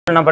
Number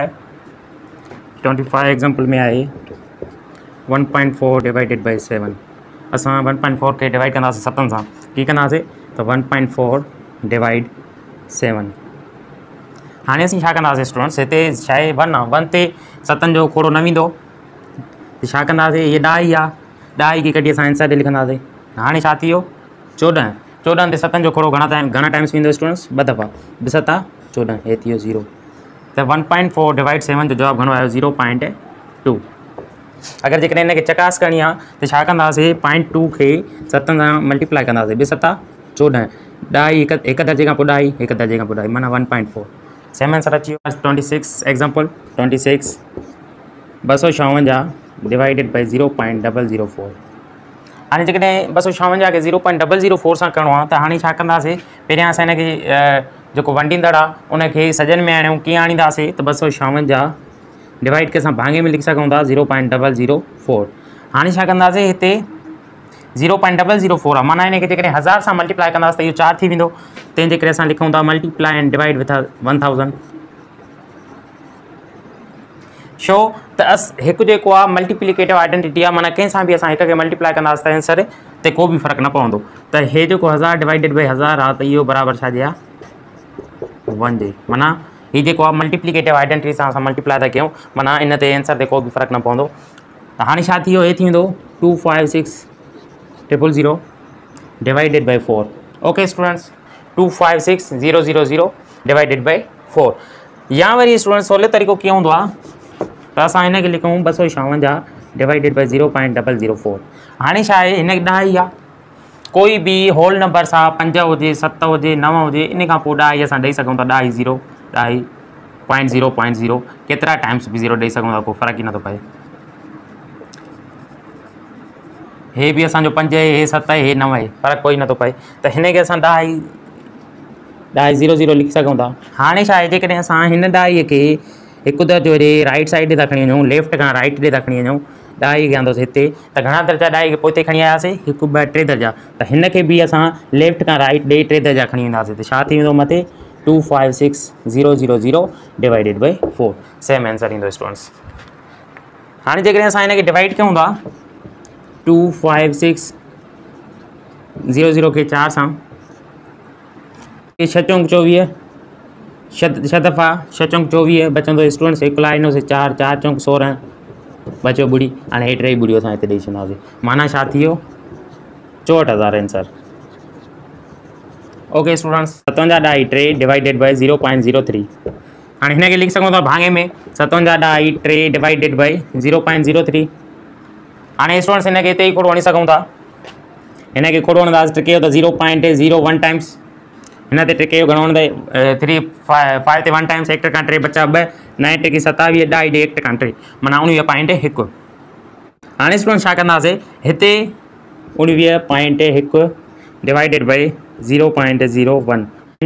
25 example में आहे 1.4 divided by 7। असां 1.4 के डिवाइड कंदासीं 7 सां की कंदासीं त 1.4 डिवाइड 7। हाणे असीं छा कंदासीं स्टूडेंट्स, हिते छा आहे 1 आहे, 1 ते 7 जो खोड़ो न वेंदो त छा कंदासीं, ये ॾाई आहे, ॾाई खे कढी असां आंसर ॾे लिखंदासीं। हाणे छा थी वियो 14, 14 ते 7 जो खोड़ो घणा टाइम्स वेंदो स्टूडेंट्स, 2 दफ़ा, 2 7 14, हे थी वियो 0। तो 1.4 डिवाइड 7 जो जवाब घणो आयो 0.2। अगर जेकॾहिं हिनखे चकास करणी आहे त छा कंदासीं, 0.2 खे 7 सां मल्टीप्लाई कंदासीं, 2 7 14, ॾाई हिक दर्जे खां पोइ ॾाई, हिक दर्जे खां पोइ ॾाई, माना 1.4। सेम आंसर अची वियो। 26 एग्जाम्पल 26 256 डिवाइडेड बाई 0.004। हाणे जेकॾहिं 256 खे 0.004 सां करिणो आहे त हाणे छा कंदासीं, पहिरियां असां हिनखे जेको वंडींदड़ आहे उनखे सजन में आणियूं। कीअं आणींदासीं त 256 डिवाइड खे असां भाङे में लिखी सघूं था 0.004। हाणे छा कंदासीं, हिते 0.004 आहे, माना हिनखे जेकॾहिं 1000 सां मल्टीप्लाई कंदासीं त इहो 4 थी वेंदो। तंहिंजे करे असां लिखूं था मल्टीप्लाई एंड डिवाइड विथ 1000। छो त हिकु जेको आहे मल्टीप्लिकेटिव आइडेंटिटी आहे, माना कंहिं सां बि असां हिक खे मल्टीप्लाई कंदासीं त आंसर ते को बि फ़र्क़ु न पवंदो। त हे जेको 1000 डिवाइडेड बाई 1000 आहे त इहो बराबरि छाजे आहे, 1 जे। माना हीउ जेको आहे मल्टीप्लिकेटिव आइडेंटिटी सां असां मल्टीप्लाई था कयूं, माना इन ते आंसर ते को बि फ़र्क़ु न पवंदो। त हाणे छा थी वियो, हे थी वेंदो 256000 divided by 4। Okay students, 256000 divided by 4। या वरी स्टूडेंट्स सवलो तरीक़ो कीअं हूंदो आहे त असां हिनखे लिखूं 256 डिवाइडेड बाई 0.004। हाणे छा आहे, हिन ॾाई आहे, कोई भी होल नंबर सां 5 हुजे 7 हुजे 9 हुजे, इन खां पोइ ॾाई असां ॾेई सघूं था, ॾाई 0 ॾाई 0.0 केतिरा टाइम्स बि 0 ॾेई सघूं था, कोई फ़र्क़ु ई नथो पए। हे बि असांजो 5 आहे, हे 7 आहे, हे 9 आहे, फ़र्क़ु कोई नथो पए। त हिनखे असां ॾाई 0 लिखी सघूं था। हाणे छा आहे, जेकॾहिं असां हिन ॾाईअ खे हिकु दर्जो ॾे राइट साइड ते था खणी वञूं, लेफ्ट खां राइट ॾे था खणी वञूं, ॾाई खे आंदोसीं हिते, त घणा दर्जा ॾाई खे पोइ हिते खणी आयासीं, 1 2 3 दर्जा। त हिनखे बि असां लेफ्ट खां राइट ॾे 3 दर्जा खणी वेंदासीं, त छा थी वेंदो मथे 256000 डिवाइडेड बाई 4। सेम आंसर ईंदो स्टूडेंट्स। हाणे जेकॾहिं असां हिनखे डिवाइड कयूं था 2560 खे 4 सां, 6 चौंक 24, 6 दफ़ा 6 चौंक 24 बचंदो स्टूडेंट्स, 1 लाइनो से 4 4 चौंक 16 बचो ॿुड़ी। हाणे हे 3 ॿुड़ियूं असां हिते ॾेई छॾींदासीं, माना छा थी वियो 64000 आंसर। ओके स्टूडेंट्स, 57 ॾाई 3 डिवाइडेड बाई 0.03। हाणे हिनखे लिखी सघूं था भाङे में 57 ॾाई 3 डिवाइडेड बाई 0.03। हाणे स्टूडेंट्स हिनखे हिते ई खोड़ो हणी सघूं था, हिनखे खोड़ो हणंदासीं टिके त 0.01 टाइम्स, हिन ते टिके घणो हणंदे 3 5 ते 1 टाइम्स, 1 टका 3 बचा 2, 9 टिकी 27, ॾाई ॾे 1 टका 3, माना 19.1। हाणे स्टूडेंट छा कंदासीं, हिते 19.1 डिवाइडेड बाई 0.01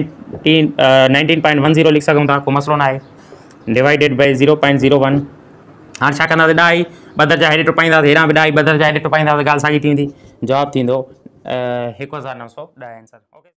19.10 लिखी सघूं था, को मसइलो न आहे, डिवाइडेड बाई 0.01। हाणे छा कंदासीं, ॾाई 2 दर्जा हेॾे टुपाईंदासीं, हेॾां बि ॾाई 2 दर्जा हेॾे टुपाईंदासीं, ॻाल्हि साॻी थी वेंदी। जवाबु थींदो 1910 आंसर। ओके।